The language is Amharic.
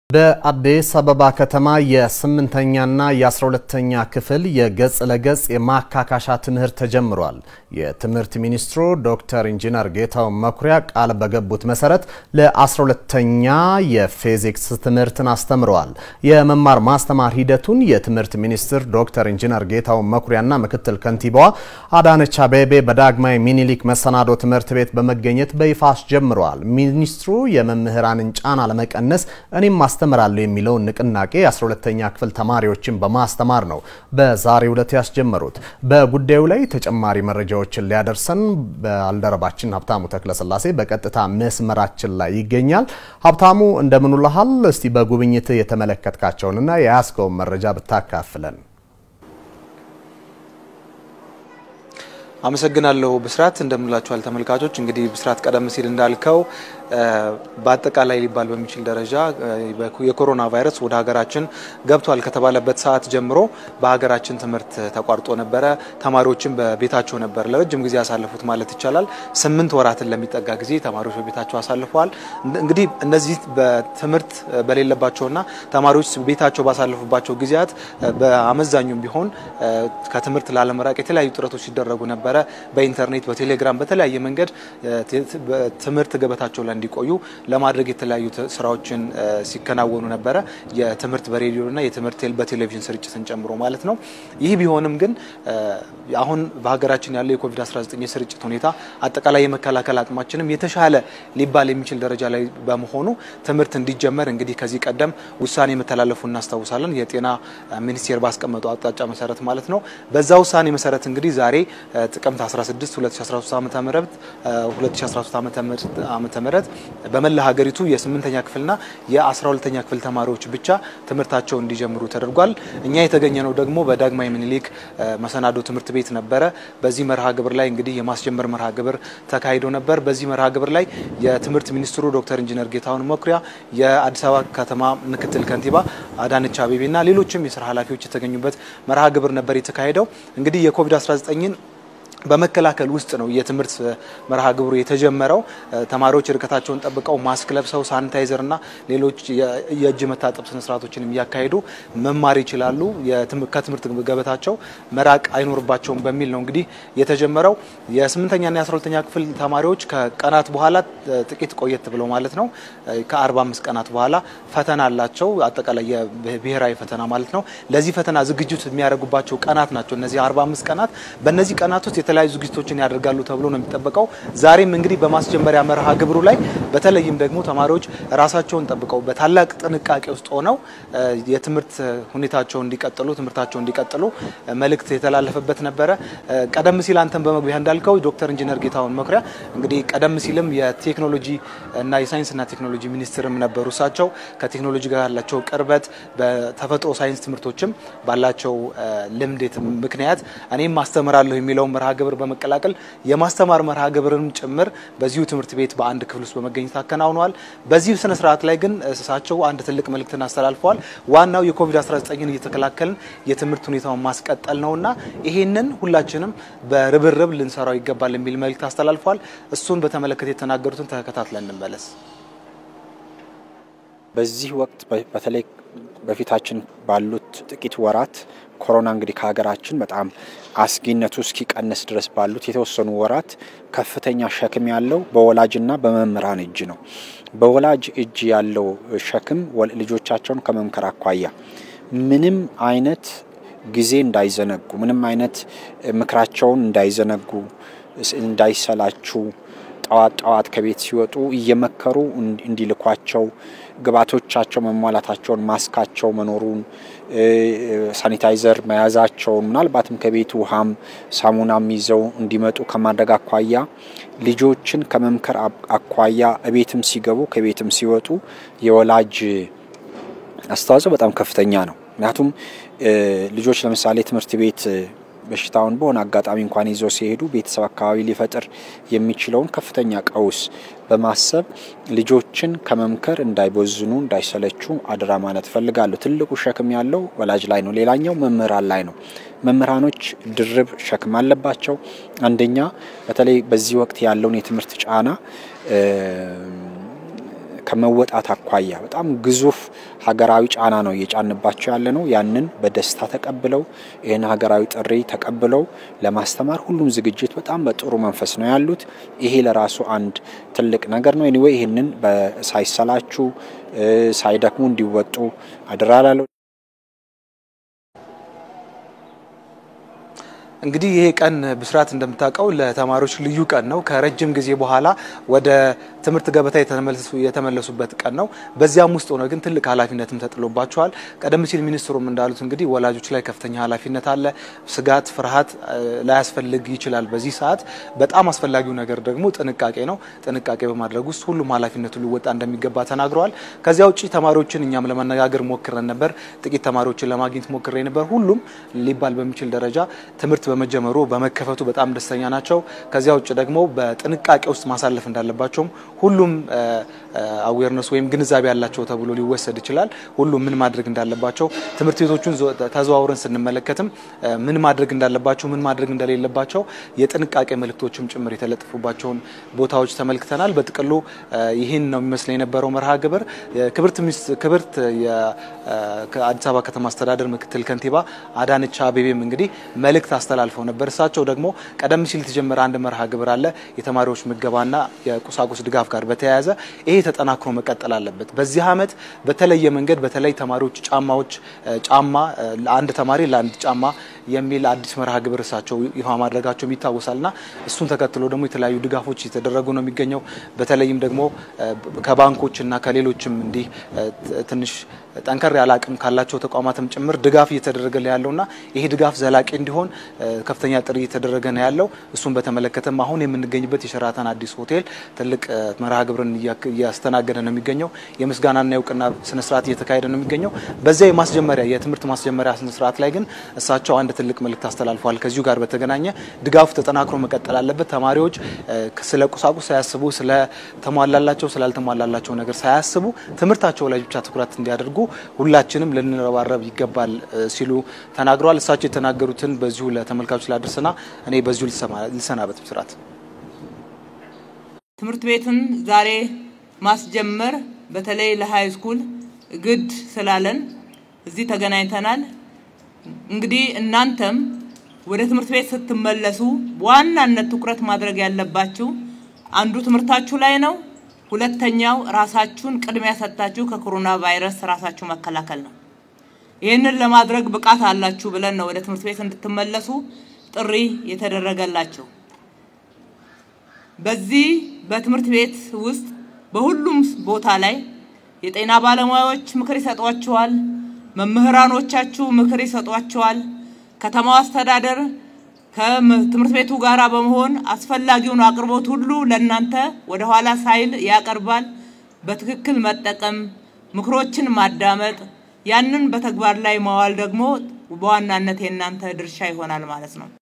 በአዲስ አበባ ከተማ የ8ኛና የ12ኛ ክፍል የገጽ ለገጽ የማካካሻ ትምህርት ተጀምሯል። የትምህርት ሚኒስትሩ ዶክተር ኢንጂነር ጌታው መኩሪያ ቃል በገቡት መሰረት ለ12ኛ የፊዚክስ ትምህርትን አስተምረዋል። የመማር ማስተማር ሂደቱን የትምህርት ሚኒስትር ዶክተር ኢንጂነር ጌታው መኩሪያና ምክትል ከንቲባዋ አዳነች አቤቤ በዳግማዊ ሚኒሊክ መሰናዶ ትምህርት ቤት በመገኘት በይፋ አስጀምረዋል። ሚኒስትሩ የመምህራንን ጫና ለመቀነስ እኔም አስተምራለሁ የሚለው ንቅናቄ 12ኛ ክፍል ተማሪዎችን በማስተማር ነው በዛሬው ዕለት ያስጀመሩት። በጉዳዩ ላይ ተጨማሪ መረጃዎችን ሊያደርሰን ባልደረባችን ሀብታሙ ተክለስላሴ በቀጥታ መስመራችን ላይ ይገኛል። ሀብታሙ እንደምን ውለሃል? እስቲ በጉብኝት የተመለከትካቸውንና የያስከው መረጃ ብታካፍለን። አመሰግናለሁ ብስራት። እንደምንላችኋል ተመልካቾች። እንግዲህ ብስራት ቀደም ሲል እንዳልከው በአጠቃላይ ሊባል በሚችል ደረጃ የኮሮና ቫይረስ ወደ ሀገራችን ገብቷል ከተባለበት ሰዓት ጀምሮ በሀገራችን ትምህርት ተቋርጦ ነበር። ተማሪዎችም በቤታቸው ነበር ለረጅም ጊዜ ያሳለፉት ማለት ይቻላል። 8 ወራትን ለሚጠጋ ጊዜ ተማሪዎች በቤታቸው አሳልፈዋል። እንግዲህ እነዚህ በትምህርት በሌለባቸውና ተማሪዎች ቤታቸው ባሳለፉባቸው ጊዜያት በአመዛኙም ቢሆን ከትምህርት ላለመራቅ የተለያዩ ጥረቶች ሲደረጉ ነበር። በኢንተርኔት በቴሌግራም በተለያየ መንገድ ትምህርት ገበታቸው ላይ እንዲቆዩ ለማድረግ የተለያዩ ስራዎችን ሲከናወኑ ነበር። የትምህርት በሬዲዮና የትምህርት በቴሌቪዥን ስርጭትን ጨምሮ ማለት ነው። ይህ ቢሆንም ግን አሁን በሀገራችን ያለው የኮቪድ-19 የስርጭት ሁኔታ አጠቃላይ የመከላከል አቅማችንም የተሻለ ሊባል የሚችል ደረጃ ላይ በመሆኑ ትምህርት እንዲጀመር እንግዲህ ከዚህ ቀደም ውሳኔ መተላለፉ እናስታውሳለን። የጤና ሚኒስቴር ባስቀመጠው አቅጣጫ መሰረት ማለት ነው። በዛ ውሳኔ መሰረት እንግዲህ ዛሬ ጥቅምት 16 2013 ዓመተ ምህረት በመላ ሀገሪቱ የ8ኛ ክፍልና የ12ኛ ክፍል ተማሪዎች ብቻ ትምህርታቸው እንዲጀምሩ ተደርጓል። እኛ የተገኘነው ደግሞ በዳግማዊ ሚኒሊክ መሰናዶ ትምህርት ቤት ነበር። በዚህ መርሃ ግብር ላይ እንግዲህ የማስጀመር መርሃ ግብር ተካሂዶ ነበር። በዚህ መርሃ ግብር ላይ የትምህርት ሚኒስትሩ ዶክተር ኢንጂነር ጌታው መኩሪያ፣ የአዲስ አበባ ከተማ ምክትል ከንቲባ አዳነች አቤቤና ሌሎችም የሥራ ኃላፊዎች የተገኙበት መርሃ ግብር ነበር የተካሄደው። እንግዲህ የኮቪድ-19ን በመከላከል ውስጥ ነው የትምህርት መርሃ ግብሩ የተጀመረው። ተማሪዎች ርቀታቸውን ጠብቀው ማስክ ለብሰው ሳኒታይዘርና ሌሎች የእጅ መታጠብ ስነ ስርዓቶችንም ያካሂዱ መማር ይችላሉ። ከትምህርት ገበታቸው መራቅ አይኖርባቸውም በሚል ነው እንግዲህ የተጀመረው። የ8ኛና የ12ኛ ክፍል ተማሪዎች ከቀናት በኋላ ጥቂት ቆየት ብለው ማለት ነው ከ45 ቀናት በኋላ ፈተና አላቸው። አጠቃላይ የብሔራዊ ፈተና ማለት ነው። ለዚህ ፈተና ዝግጅት የሚያደርጉባቸው ቀናት ናቸው እነዚህ 45 ቀናት። በእነዚህ ቀናት ውስጥ የተለያዩ ዝግጅቶችን ያደርጋሉ ተብሎ ነው የሚጠበቀው። ዛሬም እንግዲህ በማስጀመሪያ መርሃ ግብሩ ላይ በተለይም ደግሞ ተማሪዎች ራሳቸውን ጠብቀው በታላቅ ጥንቃቄ ውስጥ ሆነው የትምህርት ሁኔታቸውን እንዲቀጥሉ ትምህርታቸውን እንዲቀጥሉ መልእክት የተላለፈበት ነበር። ቀደም ሲል አንተም በመግቢያ እንዳልከው ዶክተር ኢንጂነር ጌታው መኩሪያ እንግዲህ ቀደም ሲልም የቴክኖሎጂ እና የሳይንስና ቴክኖሎጂ ሚኒስትርም ነበሩ። እሳቸው ከቴክኖሎጂ ጋር ያላቸው ቅርበት በተፈጥሮ ሳይንስ ትምህርቶችም ባላቸው ልምድ ምክንያት እኔም ማስተምራለሁ የሚለው መርሃ ግብር በመቀላቀል የማስተማር መርሃ ግብርንም ጭምር በዚሁ ትምህርት ቤት በአንድ ክፍል ውስጥ በመገኘት አከናውነዋል። በዚህ ስነ ስርዓት ላይ ግን እሳቸው አንድ ትልቅ መልእክትን አስተላልፈዋል። ዋናው የኮቪድ-19ን እየተከላከልን የትምህርት ሁኔታውን ማስቀጠል ነውና ይሄንን ሁላችንም በርብርብ ልንሰራው ይገባል የሚል መልእክት አስተላልፈዋል። እሱን በተመለከተ የተናገሩትን ተከታትለን እንመለስ። በዚህ ወቅት በተለይ በፊታችን ባሉት ጥቂት ወራት ኮሮና እንግዲህ ከሀገራችን በጣም አስጊነቱ እስኪቀንስ ድረስ ባሉት የተወሰኑ ወራት ከፍተኛ ሸክም ያለው በወላጅና በመምህራን እጅ ነው። በወላጅ እጅ ያለው ሸክም ልጆቻቸውን ከመምከር አኳያ ምንም አይነት ጊዜ እንዳይዘነጉ፣ ምንም አይነት ምክራቸውን እንዳይዘነጉ፣ እንዳይሰላቹ ጣዋት ከቤት ሲወጡ እየመከሩ እንዲልኳቸው ግባቶቻቸው መሟላታቸውን ማስካቸው መኖሩን ሳኒታይዘር መያዛቸውን ምናልባትም ከቤት ውሃም ሳሙናም ይዘው እንዲመጡ ከማድረግ አኳያ ልጆችን ከመምከር አኳያ እቤትም ሲገቡ ከቤትም ሲወጡ የወላጅ አስተዋጽኦ በጣም ከፍተኛ ነው። ምክንያቱም ልጆች ለምሳሌ ትምህርት ቤት በሽታውን በሆነ አጋጣሚ እንኳን ይዘው ሲሄዱ ቤተሰብ አካባቢ ሊፈጥር የሚችለውን ከፍተኛ ቀውስ በማሰብ ልጆችን ከመምከር እንዳይቦዝኑ እንዳይሰለቹ አድራ ማለት ፈልጋለሁ። ትልቁ ሸክም ያለው ወላጅ ላይ ነው። ሌላኛው መምህራን ላይ ነው። መምህራኖች ድርብ ሸክም አለባቸው። አንደኛ በተለይ በዚህ ወቅት ያለውን የትምህርት ጫና ከመወጣት አኳያ በጣም ግዙፍ ሀገራዊ ጫና ነው እየጫንባቸው ያለ ነው። ያንን በደስታ ተቀብለው ይሄን ሀገራዊ ጥሪ ተቀብለው ለማስተማር ሁሉም ዝግጅት በጣም በጥሩ መንፈስ ነው ያሉት። ይሄ ለራሱ አንድ ትልቅ ነገር ነው። ኤኒዌይ ይሄንን ሳይሰላቹ ሳይደክሙ እንዲወጡ አደራላለሁ። እንግዲህ ይሄ ቀን ብስራት እንደምታውቀው ለተማሪዎች ልዩ ቀን ነው። ከረጅም ጊዜ በኋላ ወደ ትምህርት ገበታ የተመለሱበት ቀን ነው። በዚያም ውስጥ ሆነ ግን ትልቅ ኃላፊነትም ተጥሎባቸዋል። ቀደም ሲል ሚኒስትሩም እንዳሉት እንግዲህ ወላጆች ላይ ከፍተኛ ኃላፊነት አለ። ስጋት፣ ፍርሃት ላያስፈልግ ይችላል። በዚህ ሰዓት በጣም አስፈላጊው ነገር ደግሞ ጥንቃቄ ነው። ጥንቃቄ በማድረግ ውስጥ ሁሉም ኃላፊነቱን ሊወጣ እንደሚገባ ተናግረዋል። ከዚያ ውጪ ተማሪዎችን እኛም ለማነጋገር ሞክረን ነበር። ጥቂት ተማሪዎችን ለማግኘት ሞክሬ ነበር። ሁሉም ሊባል በሚችል ደረጃ ትምህርት በመጀመሩ በመከፈቱ በጣም ደስተኛ ናቸው። ከዚያ ውጭ ደግሞ በጥንቃቄ ውስጥ ማሳለፍ እንዳለባቸው ሁሉም አዌርነስ ወይም ግንዛቤ ያላቸው ተብሎ ሊወሰድ ይችላል። ሁሉም ምን ማድረግ እንዳለባቸው ትምህርት ቤቶቹን ተዘዋውረን ስንመለከትም ምን ማድረግ እንዳለባቸው ምን ማድረግ እንደሌለባቸው የጥንቃቄ መልእክቶችም ጭምር የተለጠፉባቸውን ቦታዎች ተመልክተናል። በጥቅሉ ይህን ነው የሚመስለው የነበረው መርሃ ግብር። ክብርት የአዲስ አበባ ከተማ አስተዳደር ምክትል ከንቲባ አዳነች አቤቤም እንግዲህ መልእክት አስተላልፈው ነበር። እሳቸው ደግሞ ቀደም ሲል የተጀመረ አንድ መርሃ ግብር አለ የተማሪዎች ምገባና የቁሳቁስ ድጋፍ ጋር በተያያዘ ይሄ ተጠናክሮ መቀጠል አለበት። በዚህ አመት በተለየ መንገድ በተለይ ተማሪዎች ጫማ ለአንድ ተማሪ ለአንድ ጫማ የሚል አዲስ መርሃ ግብር እሳቸው ይፋ ማድረጋቸው ይታወሳልና እሱን ተከትሎ ደግሞ የተለያዩ ድጋፎች እየተደረጉ ነው የሚገኘው። በተለይም ደግሞ ከባንኮችና ከሌሎችም እንዲህ ትንሽ ጠንከር ያለ አቅም ካላቸው ተቋማትም ጭምር ድጋፍ እየተደረገ ያለውና ይሄ ድጋፍ ዘላቂ እንዲሆን ከፍተኛ ጥሪ እየተደረገ ነው ያለው። እሱን በተመለከተም አሁን የምንገኝበት የሸራተን አዲስ ሆቴል ትልቅ መርሃ ግብርን እያስተናገደ ነው የሚገኘው። የምስጋናና የእውቅና ስነ ስርዓት እየተካሄደ ነው የሚገኘው። በዚያ የትምህርት ማስጀመሪያ ስነ ስርዓት ላይ ግን እሳቸው አንድ ትልቅ መልእክት አስተላልፈዋል። ከዚሁ ጋር በተገናኘ ድጋፉ ተጠናክሮ መቀጠል አለበት። ተማሪዎች ስለ ቁሳቁስ ሳያስቡ ስለ ተሟላላቸው ስላልተሟላላቸው ነገር ሳያስቡ ትምህርታቸው ላይ ብቻ ትኩረት እንዲያደርጉ ሁላችንም ልንረባረብ ይገባል ሲሉ ተናግረዋል። እሳቸው የተናገሩትን በዚሁ ለተመልካቾች ላድርስና እኔ በዚሁ ልሰናበት። ብስራት ትምህርት ቤትን ዛሬ ማስጀመር በተለይ ለሃይ ስኩል ግድ ስላለን እዚህ ተገናኝተናል። እንግዲህ እናንተም ወደ ትምህርት ቤት ስትመለሱ ዋናነት ትኩረት ማድረግ ያለባችሁ አንዱ ትምህርታችሁ ላይ ነው። ሁለተኛው ራሳችሁን ቅድሚያ ሰጣችሁ ከኮሮና ቫይረስ ራሳችሁ መከላከል ነው። ይሄንን ለማድረግ ብቃት አላችሁ ብለን ነው ወደ ትምህርት ቤት እንድትመለሱ ጥሪ የተደረገላችሁ። በዚህ በትምህርት ቤት ውስጥ በሁሉም ቦታ ላይ የጤና ባለሙያዎች ምክር ይሰጧችኋል፣ መምህራኖቻችሁ ምክር ይሰጧችኋል። ከተማው አስተዳደር ከትምህርት ቤቱ ጋራ በመሆን አስፈላጊውን አቅርቦት ሁሉ ለእናንተ ወደ ኋላ ሳይል ያቀርባል። በትክክል መጠቀም፣ ምክሮችን ማዳመጥ፣ ያንን በተግባር ላይ ማዋል ደግሞ በዋናነት የእናንተ ድርሻ ይሆናል ማለት ነው።